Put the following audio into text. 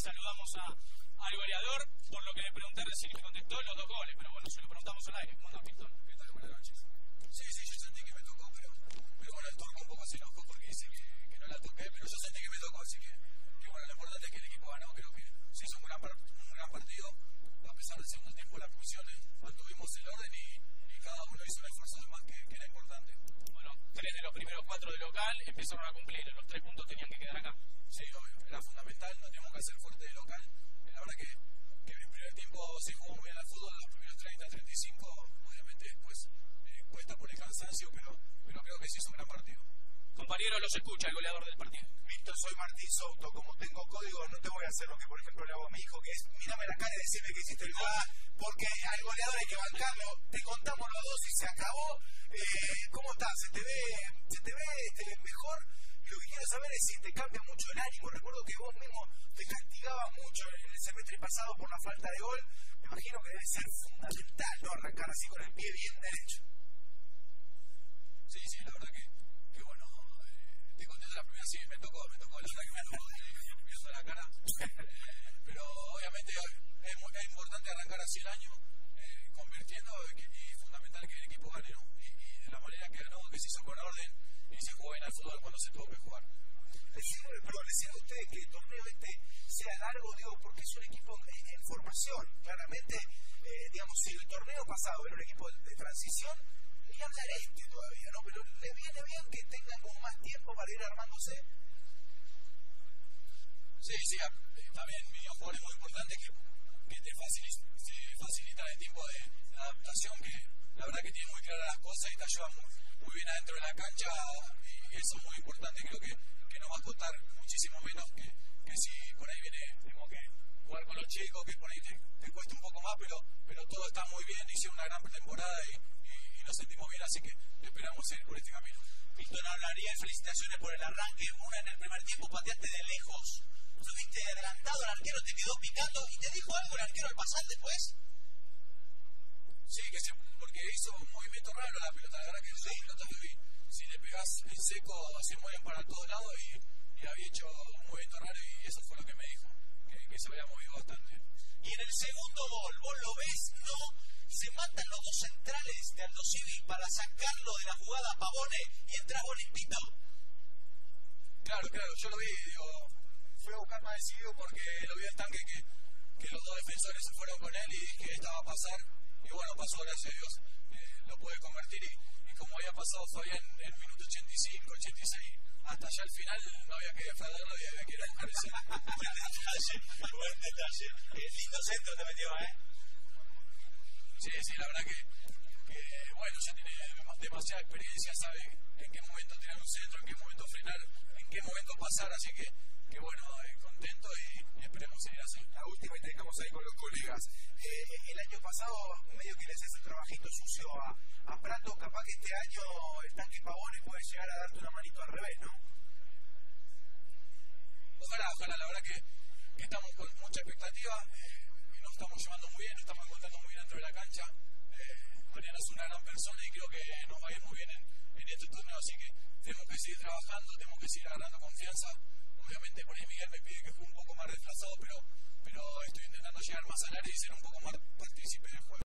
saludamos al goleador, por lo que le pregunté recién y me contestó los 2 goles, pero bueno, se lo preguntamos al aire. ¿Cómo anda, Pistón? ¿Qué tal? Buenas noches. Sí, yo sentí que me tocó, pero bueno, el turco un poco se enojó porque dice que no la toqué, pero yo sentí que me tocó, así que bueno, lo importante es que el equipo ganó, creo que se hizo un gran partido, a pesar del segundo tiempo las posiciones, mantuvimos el orden y cada uno hizo un esfuerzo de más que era importante. Bueno, 3 de los primeros 4 de local empezaron a cumplir, los 3 puntos tenían que quedar acá. Sí, obvio, era fundamental, no teníamos que hacer fuerte de local. La verdad que en el primer tiempo se jugó muy bien al fútbol, los primeros 30-35, obviamente después cuesta por el cansancio, pero creo que sí es un gran partido. Compañero, los escucha el goleador del partido. Víctor, soy Martín Souto, como tengo código no te voy a hacer lo que por ejemplo le hago a mi hijo, que es mírame la cara y decirme que hiciste el gol, porque al goleador hay que bancarlo, te contamos los dos y se acabó. ¿Cómo estás? ¿Se te ve mejor? Y lo que quiero saber es si te cambia mucho el ánimo. Recuerdo que vos mismo te castigabas mucho en el semestre pasado por la falta de gol. Me imagino que debe ser fundamental, ¿no? Arrancar así con el pie bien derecho. Sí, la verdad que bueno, te contesto la primera, sí, me tocó, la verdad que me tocó viendo la cara, pero obviamente es importante arrancar así el año, convirtiendo, y fundamental que el equipo gane, ¿no? Y de la manera que ganó, que se hizo con orden, y se jugó bien al fútbol cuando se tuvo que jugar. ¿Les sirve a ustedes que el torneo sea largo, digo, porque es un equipo en formación? Claramente, digamos, si el torneo pasado era un equipo de transición, ni hablar todavía, ¿no? Pero le viene bien que tengan como más tiempo para ir armándose. Sí, también vinieron jugadores muy importantes que te facilitan el tiempo de adaptación, que la verdad que tienen muy claras las cosas y te ayudan muy bien adentro de la cancha, y eso es muy importante. Creo que nos va a costar muchísimo menos que si por ahí tenemos que jugar con los chicos, que por ahí te cuesta un poco más, pero todo está muy bien, hicieron una gran pretemporada y nos sentimos bien, así que esperamos seguir por este camino. Pistón, hablaría de felicitaciones por el arranque, una en el primer tiempo, pateaste de lejos, estuviste adelantado, el arquero te quedó picando y te dijo algo el arquero al pasar después. Sí, porque hizo un movimiento raro la pelota, la verdad que la pelota que vi, si le pegás en seco se mueven para todos lados y había hecho un movimiento raro y eso fue lo que me dijo, que se había movido bastante. Y en el segundo gol, ¿vos lo ves? No. Se matan los dos centrales de Aldo Civi para sacarlo de la jugada a Pavone y entras vos limpito. Claro, yo lo vi, fui a buscar más decidido porque lo vi en tanque que los dos defensores se fueron con él y dije que estaba a pasar, y bueno, pasó, gracias a Dios, lo pude convertir y como había pasado Fabián en el minuto 85, 86, hasta allá al final no había que defenderlo y había que ir a buscar ese. Buen detalle. Lindo centro te metió, Sí, la verdad que bueno, ya tiene demasiada experiencia, sabe en qué momento tirar un centro, en qué momento frenar, en qué momento pasar, así que bueno, contento y esperemos seguir así. La última y estamos ahí con los colegas. El año pasado medio que le haces el trabajito sucio a Prato, capaz que este año el tanque Pavone puede llegar a darte una manito al revés, ¿no? Ojalá, la verdad que estamos con mucha expectativa. Nos estamos llevando muy bien, nos estamos encontrando muy bien dentro de la cancha. Mariano es una gran persona y creo que nos va a ir muy bien en este torneo, así que tenemos que seguir trabajando, tenemos que seguir agarrando confianza. Obviamente por ahí Miguel me pide que juegue un poco más desplazado, pero estoy intentando llegar más al área y ser un poco más partícipe del juego.